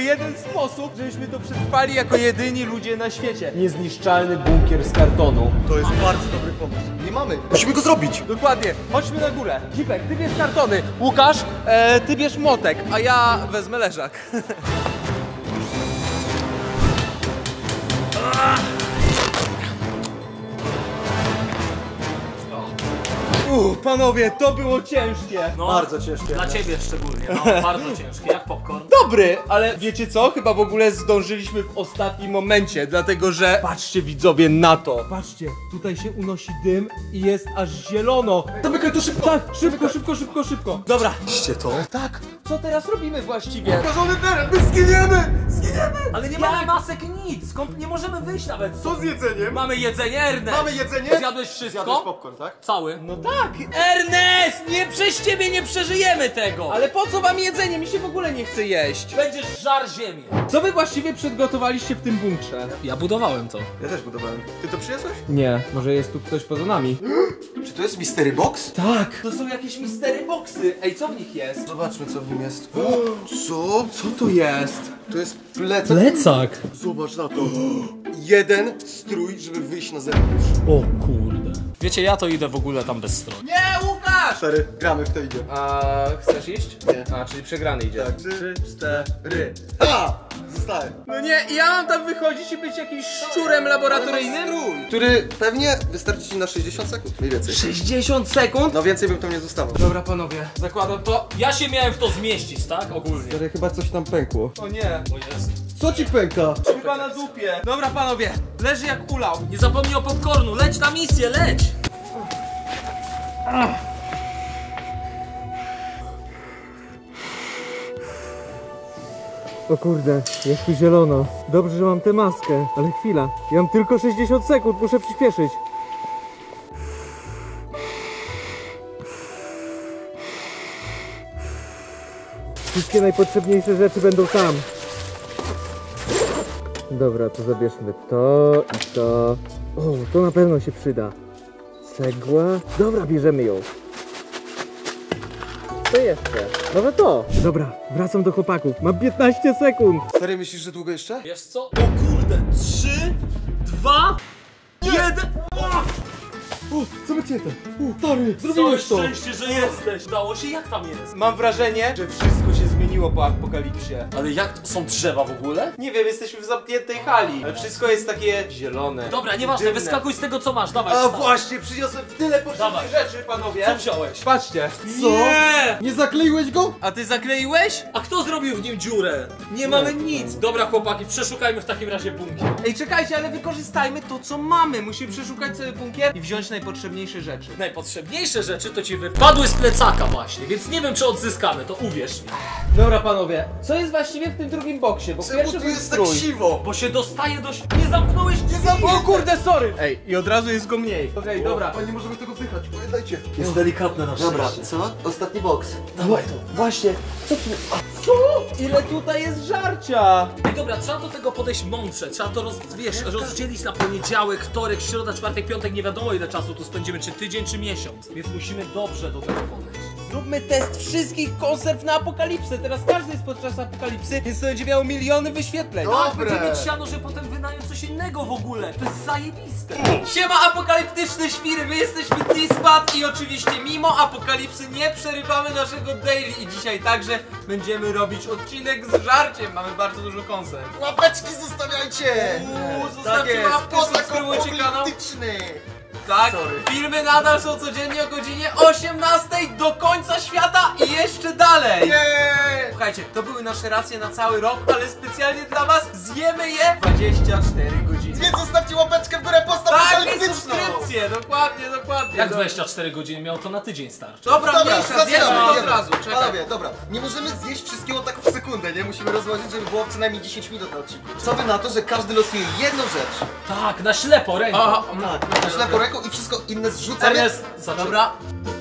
jeden sposób, żebyśmy to przetrwali jako jedyni ludzie na świecie. Niezniszczalny bunkier z kartonu. To jest bardzo dobry pomysł. Nie mamy. Musimy go zrobić. Dokładnie. Chodźmy na górę. Zipek, ty bierz kartony. Łukasz, ty bierz młotek, a ja wezmę leżak. Panowie, to było ciężkie. No, Bardzo ciężkie. Dla ciebie szczególnie, no, bardzo ciężkie, jak popcorn. Dobry, ale wiecie co? Chyba w ogóle zdążyliśmy w ostatnim momencie, dlatego że... Patrzcie widzowie na to. Patrzcie, tutaj się unosi dym i jest aż zielono. Zamykaj to szybko. Tak, szybko. Dobra. Widzicie to? Tak, co teraz robimy właściwie? Pokażony teren, my zginiemy! Ale nie mamy masek nic, skąd nie możemy wyjść nawet. Co z jedzeniem? Mamy jedzenie, Ernest. Mamy jedzenie? Zjadłeś wszystko? Zjadłeś popcorn, tak? Cały. No tak, Ernest, nie przez ciebie nie przeżyjemy tego. ale po co wam jedzenie? Mi się w ogóle nie chce jeść. Będziesz żar ziemię. Co wy właściwie przygotowaliście w tym bunkrze? Ja budowałem to. Ja też budowałem. Ty to przyniosłeś? Nie, może jest tu ktoś poza nami. Czy to jest mystery box? Tak, to są jakieś mystery boxy. Ej, co w nich jest? Zobaczmy co w nim jest. Co? Co tu jest? To jest plecak. Plecak. Zobacz na to. Jeden strój, żeby wyjść na zewnątrz. O kurde. Wiecie, ja to idę w ogóle tam bez strony. Nie, Łukasz! 4 gramy w to idzie. A chcesz iść? Nie. A, czyli przegrany idzie. Tak, 3, 4. A! Zostałem. No nie, ja mam tam wychodzić i być jakimś szczurem laboratoryjnym? Strój, który pewnie wystarczy ci na 60 sekund, mniej więcej. 60 sekund? No więcej bym tam nie zostawał. Dobra panowie, zakładam to. Ja się miałem w to zmieścić, tak? Ogólnie. Ale chyba coś tam pękło. O nie, O Jezu. Co ci pęka? chyba na dupie. Dobra panowie, leży jak ulał. Nie zapomnij o popcornu, leć na misję, leć! O kurde, jest tu zielono. Dobrze, że mam tę maskę, ale chwila. Ja mam tylko 60 sekund, muszę przyspieszyć. Wszystkie najpotrzebniejsze rzeczy będą tam. Dobra, to zabierzmy to i to. O, to na pewno się przyda. Cegła. Dobra, bierzemy ją. Co jeszcze? Może to. Dobra, wracam do chłopaków. Mam 15 sekund. Stary, myślisz, że długo jeszcze? Wiesz co? O kurde, 3, 2, 1. O, zamknięte. Stary, zrobiłeś to. Szczęście, że jesteś. Udało się, jak tam jest? Mam wrażenie, że wszystko się zmieniło po apokalipsie. Ale jak to? Są drzewa w ogóle? Nie wiem, jesteśmy w zamkniętej hali, ale wszystko jest takie zielone. Dobra, nieważne, dymne. wyskakuj z tego co masz, dawaj. A wstawaj. właśnie, przyniosłem tyle potrzebnych Dawaj. rzeczy, panowie. Co wziąłeś? Patrzcie. Co? Nie! Nie zakleiłeś go? A ty zakleiłeś? A kto zrobił w nim dziurę? Nie mamy nic. Dobra chłopaki, przeszukajmy w takim razie bunkier. Ej, czekajcie, ale wykorzystajmy to, co mamy. Musimy przeszukać sobie bunkier i wziąć najpotrzebniejsze rzeczy. Najpotrzebniejsze rzeczy to ci wypadły z plecaka właśnie, więc nie wiem czy odzyskamy, to uwierz mi. Dobra, panowie, co jest właściwie w tym drugim boksie? Bo Czemu pierwszy tu był jest tak strój. siwo? Bo się dostaje do... Nie zamknąłeś drzwi! O kurde, sorry! Ej, i od razu jest go mniej. Okej, dobra. A nie możemy tego wdychać, pamiętajcie. Jest delikatne na szczęście. co? Ostatni boks. Dawaj to. Właśnie, co tu? Co? Ile tutaj jest żarcia? Ej, dobra, trzeba do tego podejść mądrze, trzeba to rozdzielić na poniedziałek, wtorek, środa, czwartek, piątek, nie wiadomo ile czasu tu spędzimy, czy tydzień, czy miesiąc. Więc musimy dobrze do tego podejść. Zróbmy test wszystkich konserw na apokalipsę. Teraz każdy jest podczas apokalipsy, więc to będzie miało miliony wyświetleń. Tak, Dobre. będziemy mieć siano, że potem wynająć coś innego w ogóle. To jest zajebiste. Siema apokaliptyczne świry, my jesteśmy T-Spad i oczywiście mimo apokalipsy nie przerywamy naszego daily i dzisiaj także będziemy robić odcinek z żarciem. Mamy bardzo dużo konserw. Łapeczki zostawiajcie! Zostawcie łapkę, subskrybujcie kanał. Tak, filmy nadal są codziennie o godzinie 18 do końca świata i jeszcze dalej. Nie! Słuchajcie, to były nasze racje na cały rok, ale specjalnie dla was zjemy je 24 godziny. Więc zostawcie łapeczkę w górę, postaw Tak, i apokaliptyczną! subskrypcję, dokładnie. Jak 24 godziny miało to na tydzień starczy. Dobra, Dobra, mniejsza, zjedzmy to od razu, czekaj. Panowie, dobra, nie możemy zjeść wszystkiego tak w sekundę, nie? Musimy rozłożyć, żeby było co najmniej 10 minut na odcinku. Co wy na to, że każdy losuje jedną rzecz? Tak, na ślepo ręką. Aha, Tak, na ślepo ręką i wszystko inne zrzucamy. Ernest, zaczynaj. dobra.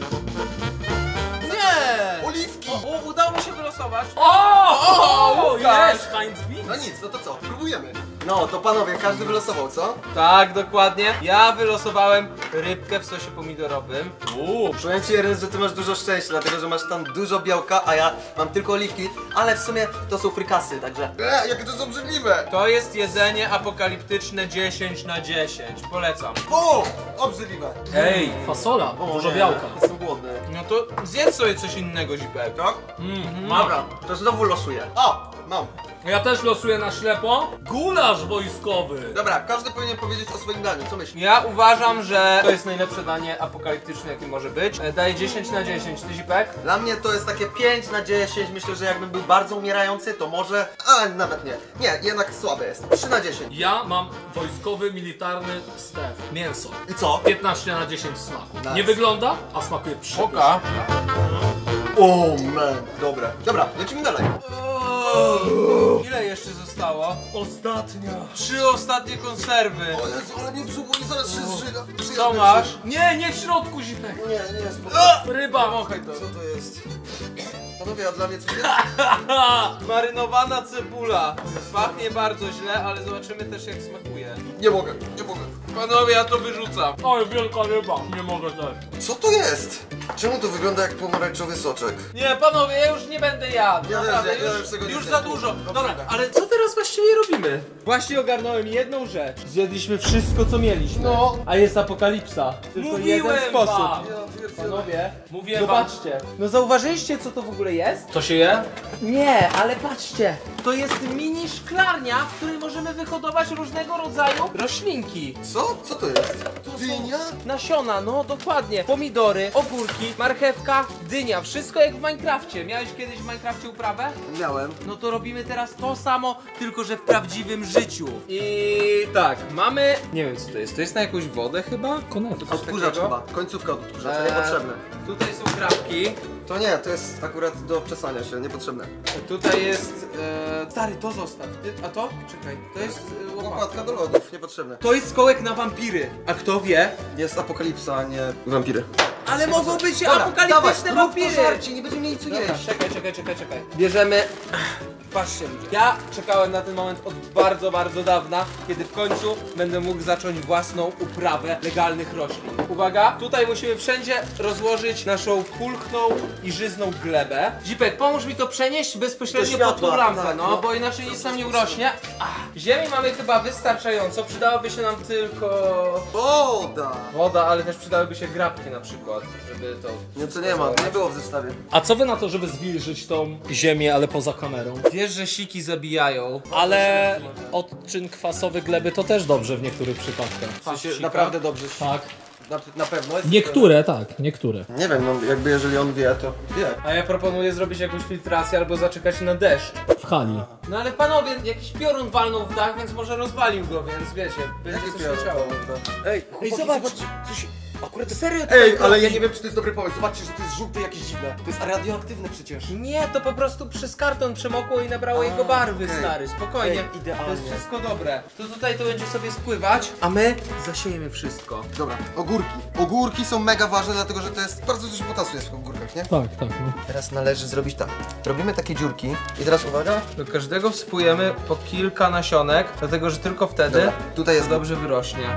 Nie! Oliwki! Udało mi się wylosować. O, Łukasz! jest, Heinz Beans. No nic, no to co? Próbujemy. No, to panowie, każdy wylosował, co? Tak, dokładnie. Ja wylosowałem rybkę w sosie pomidorowym. Powiem ci, Ernest, że ty masz dużo szczęścia, dlatego że masz tam dużo białka, a ja mam tylko oliwki, ale w sumie to są frykasy, także... jakie to są obrzydliwe! To jest jedzenie apokaliptyczne 10 na 10. Polecam. O! Obrzydliwe! Ej, fasola, dużo białka. Jestem głodny. No to zjedz sobie coś innego, Zipek. Tak? Mam. Dobra, to znowu losuję. O! Mam. Ja też losuję na ślepo. Gulasz wojskowy. Dobra, każdy powinien powiedzieć o swoim daniu, co myślisz? Ja uważam, że to jest najlepsze danie apokaliptyczne, jakie może być. Daję 10 na 10. Ty, Zipek? Dla mnie to jest takie 5 na 10, myślę, że jakbym był bardzo umierający, to może... A, nawet nie. Nie, jednak słabe jest. 3 na 10. Ja mam wojskowy, militarny stew. Mięso. I co? 15 na 10 w smaku. Nice. Nie wygląda, a smakuje przepysznie. Oka. O, man. Dobre. Dobra, lecimy dalej. Ile jeszcze zostało? Ostatnia. 3 ostatnie konserwy. O Jezu, ale mnie brzuchu i zaraz się zżyga. Co masz? Nie, nie w środku, Zipek. Nie, spokojnie. Ryba. Wąchaj to. Co to jest? Panowie, a dla mnie coś jest? Marynowana cebula. Pachnie bardzo źle, ale zobaczymy też, jak smakuje. Nie mogę, nie mogę. Panowie, ja to wyrzucam. Oj, wielka ryba. Nie mogę też. Co to jest? Czemu to wygląda jak pomarańczowy soczek? Nie, panowie, ja już nie będę jadł. Ja Naprawdę, też, ja już tego nie już chcę. za dużo. Dobra. Dobra, ale co teraz właściwie robimy? Właśnie ogarnąłem jedną rzecz. Zjedliśmy wszystko, co mieliśmy. No. A jest apokalipsa. Tylko Mówiłem jeden sposób. wam. Panowie, Mówiłem wam. zobaczcie. No zauważyliście, co to w ogóle jest? To się je? Nie, ale patrzcie. To jest mini szklarnia, w której możemy wyhodować różnego rodzaju roślinki. Co? Co to jest? To są Dynia? nasiona, no dokładnie. Pomidory, ogórki, marchewka, dynia. Wszystko jak w Minecrafcie. Miałeś kiedyś w Minecrafcie uprawę? Miałem. No to robimy teraz to samo, tylko że w prawdziwym życiu. I tak, mamy... Nie wiem, co to jest. To jest na jakąś wodę chyba? Konewka. Odkurzacz chyba. Końcówka od odkurzacza, niepotrzebne. Tutaj są krapki. To nie, to jest akurat do obczesania się, niepotrzebne. Tutaj jest... Stary, to zostaw. A to? Czekaj. To jest łopatka. Łopatka do lodów, niepotrzebne. To jest kołek na wampiry. A kto wie? Jest apokalipsa, a nie wampiry. Ale mogą być Dobra, apokaliptyczne dawaj, rób to wampiry. żarcie, nie będziemy mieli co Dobra, jeść. czekaj. Bierzemy... Patrzcie ludzie. Ja czekałem na ten moment od bardzo, bardzo dawna, kiedy w końcu będę mógł zacząć własną uprawę legalnych roślin. Uwaga, tutaj musimy wszędzie rozłożyć naszą pulchną i żyzną glebę. Zipek, pomóż mi to przenieść bezpośrednio Do pod tą światła, lampę, tak, no, no. bo inaczej nic nam nie urośnie. Ziemi mamy chyba wystarczająco, przydałoby się nam tylko Woda! woda, ale też przydałyby się grabki na przykład, żeby to... Nie, to nie ma, nie było w zestawie. A co wy na to, żeby zwilżyć tą ziemię, ale poza kamerą? Wiesz, że siki zabijają. Ale odczyn kwasowy gleby to też dobrze w niektórych przypadkach. W sensie, Sika? naprawdę dobrze. Tak. Na pewno jest. Niektóre, tak, niektóre. Nie wiem, no jakby jeżeli on wie, to wie. A ja proponuję zrobić jakąś filtrację albo zaczekać na deszcz. W hali. No ale panowie, jakiś piorun walnął w dach, więc może rozwalił go, więc wiecie, będzie coś piorun? leciało. Ej, Ej, chłopaki, zobacz! Coś... Akurat... Serio to Ej, tak ale robi? ja nie wiem, czy to jest dobry pomysł. Zobaczcie, że to jest żółte jakieś dziwne. To jest radioaktywne przecież. Nie, to po prostu przez karton przemokło i nabrało jego barwy, okej. stary, spokojnie. Ej, idealnie. To jest wszystko dobre. To tutaj to będzie sobie spływać, a my zasiejemy wszystko. Dobra, ogórki. Ogórki są mega ważne, dlatego że to jest bardzo dużo potasu jest w ogórkach, nie? Tak, tak. No. Teraz należy zrobić tak. Robimy takie dziurki i teraz uwaga. Do każdego wspójemy po kilka nasionek, dlatego że tylko wtedy Dobra, tutaj jest to dobrze wyrośnie.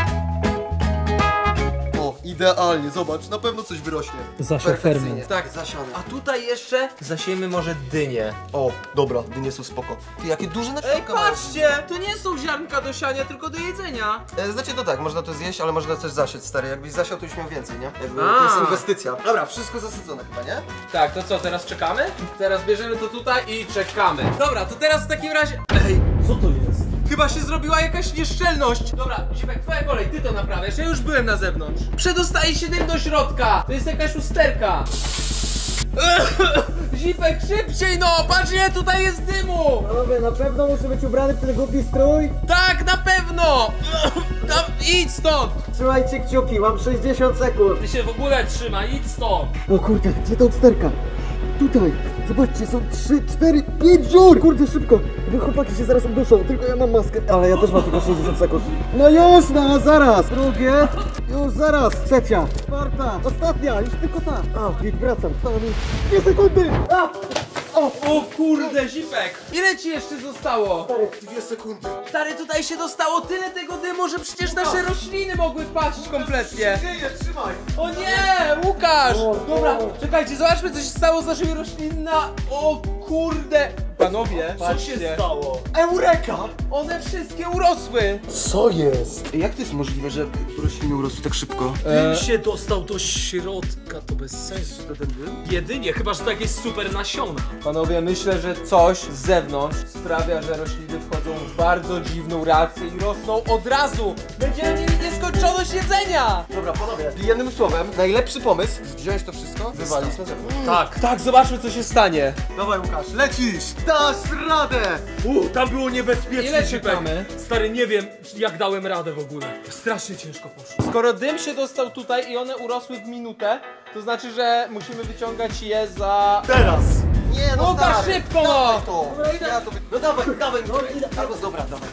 O, idealnie, zobacz, na pewno coś wyrośnie. Zasiał Perfekcyjnie. ferment. Tak, zasiane. A tutaj jeszcze zasiejmy może dynię. O, dobra, dynie są spoko. Ty, jakie duże Ej, nasionka mają. patrzcie! To nie są ziarnka do siania, tylko do jedzenia. Znaczy to tak, można to zjeść, ale można też zasiać, stary. Jakbyś zasiał, to już miał więcej, nie? Jakby A. to jest inwestycja. Dobra, wszystko zasadzone chyba, nie? Tak, to co, teraz czekamy? Teraz bierzemy to tutaj i czekamy. Dobra, to teraz w takim razie... Ej, Co to jest? chyba się zrobiła jakaś nieszczelność. Dobra, Zipek, twoja kolej, ty to naprawiasz, ja już byłem na zewnątrz. Przedostaje się dym do środka. To jest jakaś usterka. Zipek, szybciej no, patrz ile tutaj jest dymu. Panowie, na pewno muszę być ubrany w ten głupi strój? Tak, na pewno. Idź stąd. Trzymajcie kciuki, mam 60 sekund. Ty się w ogóle trzyma, idź stąd! O kurde, gdzie ta odsterka? Tutaj, zobaczcie, są 3, 4, 5 dziur! Kurde, szybko! Bo chłopaki się zaraz uduszą, tylko ja mam maskę. Ale ja też mam tylko 60 sekund. No już, no zaraz! Drugie, już zaraz! Trzecia, czwarta, ostatnia, już tylko ta. A, wracam, zostało mi 2 sekundy! A! O kurde, Zipek! Ile ci jeszcze zostało? 2 sekundy. Stary, tutaj się dostało tyle tego dymu, że przecież nasze rośliny mogły paść kompletnie. Dzieje, trzymaj. O nie, Łukasz! Dobra, czekajcie, zobaczmy, co się stało z naszymi roślinami. O kurde! Panowie, Co się patrzcie. stało? Eureka! One wszystkie urosły. Co jest? Jak to jest możliwe, że rośliny urosły tak szybko? Dym się dostał do środka, to bez sensu. To ten dym? Jedynie, chyba że to jakieś super nasiona. Panowie, myślę, że coś z zewnątrz sprawia, że rośliny wchodzą w bardzo dziwną reakcję i rosną od razu. Będziemy mieli nieskończoność jedzenia. Dobra, panowie. Jednym słowem, najlepszy pomysł, wziąć to wszystko, wywalić na zewnątrz. Tak. Tak, zobaczmy, co się stanie. Dawaj, Łukasz, lecisz! Dasz radę! Tam było niebezpiecznie. Ile Zipek. czekamy? Stary, nie wiem jak dałem radę w ogóle. Strasznie ciężko poszło. Skoro dym się dostał tutaj i one urosły w minutę, to znaczy, że musimy wyciągać je za... Teraz! Nie, no Łukasz, stary, szybko, dawaj no! to! Ja to no dawaj, albo dobra, dawaj.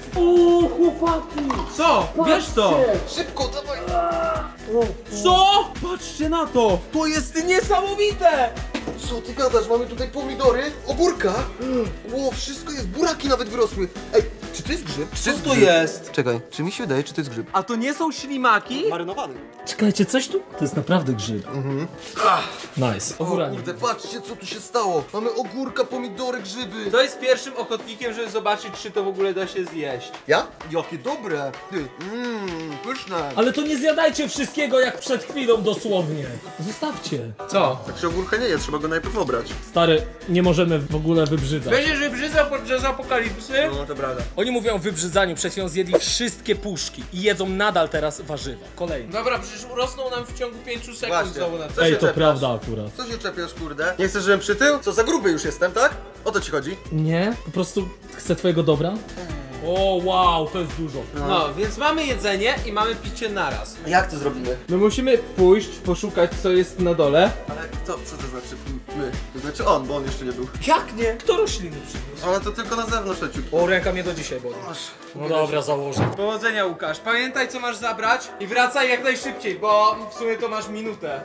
Co? Wiesz to? Szybko, dawaj! Co? Patrzcie na to! To jest niesamowite! Co ty gadasz? Mamy tutaj pomidory, ogórka. Ło, wszystko jest, buraki nawet wyrosły. Ej, czy to jest grzyb? Czy Co to jest? Czekaj, czy mi się wydaje, czy to jest grzyb? A to nie są ślimaki? Marynowany. Czekajcie, coś tu? To jest naprawdę grzyb. Nice. O Ogóranie. kurde, patrzcie co tu się stało. Mamy ogórka, pomidory, grzyby. To jest pierwszym ochotnikiem, żeby zobaczyć, czy to w ogóle da się zjeść. Ja? Jakie dobre. Ty, pyszne. Ale to nie zjadajcie wszystkiego jak przed chwilą dosłownie. Zostawcie. Co? Tak się ogórka nie je, trzeba go najpierw obrać. Stary, nie możemy w ogóle wybrzydzać. Będziesz wybrzydzał podczas apokalipsy? No to prawda. Oni mówią o wybrzydzaniu, przed chwilą zjedli wszystkie puszki i jedzą nadal teraz warzywa. Kolejny. Dobra, przecież urosną nam w ciągu 5 sekund Właśnie. znowu na Co to. Ej, się to czepiasz? prawda akurat. Co się czepiasz, kurde? Nie chcesz, żebym przytył? Co, za gruby już jestem, tak? O to ci chodzi? Nie, po prostu chcę twojego dobra. O, wow, to jest dużo. No, więc mamy jedzenie i mamy picie naraz. Jak to zrobimy? My musimy pójść, poszukać, co jest na dole. Ale co to znaczy my? To znaczy on, bo on jeszcze nie był. Jak nie? Kto rośliny przyniósł? Ale to tylko na zewnątrz leciutko. O, ręka mnie do dzisiaj boli. No dobra, założę. Powodzenia, Łukasz. Pamiętaj, co masz zabrać i wracaj jak najszybciej, bo w sumie to masz minutę.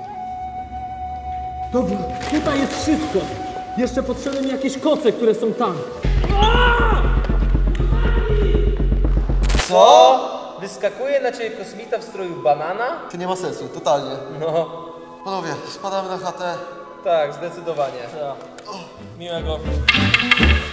Dobra, tutaj jest wszystko. Jeszcze potrzebne mi jakieś koce, które są tam. Co? Wyskakuje na ciebie kosmita w stroju banana? To nie ma sensu, totalnie. No, Panowie, spadamy na chatę. tak, zdecydowanie. Miłego.